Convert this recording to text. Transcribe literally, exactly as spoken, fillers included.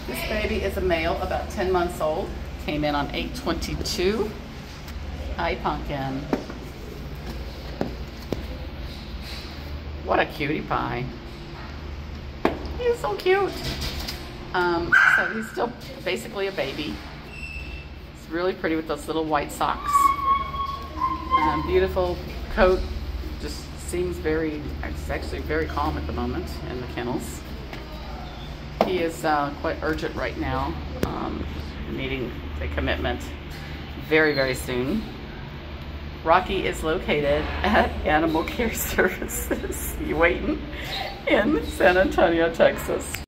This baby is a male, about ten months old. Came in on eight twenty-two. Hi, Pumpkin. What a cutie pie. He's so cute. Um, so he's still basically a baby. He's really pretty with those little white socks. Um, beautiful coat. Just seems very, it's actually very calm at the moment in the kennels. He is uh, quite urgent right now, um, needing a commitment very, very soon. Rocky is located at Animal Care Services, you waiting, in San Antonio, Texas.